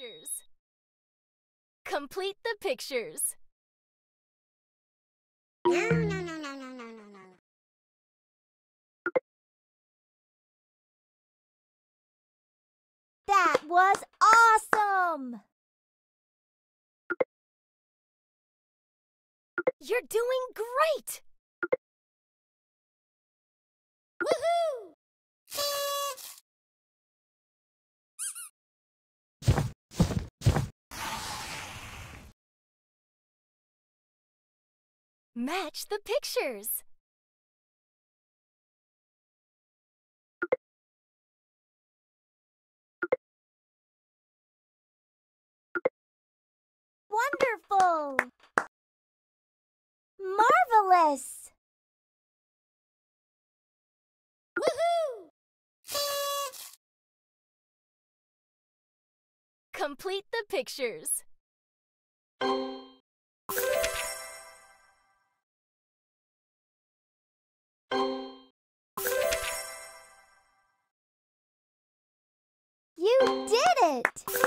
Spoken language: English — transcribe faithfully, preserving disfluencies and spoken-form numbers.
pictures. Complete the pictures. No, no, no, no, no, no, no, no. That was awesome! You're doing great! Woohoo! Match the pictures. Wonderful! Marvelous! Woohoo! Complete the pictures. You did it!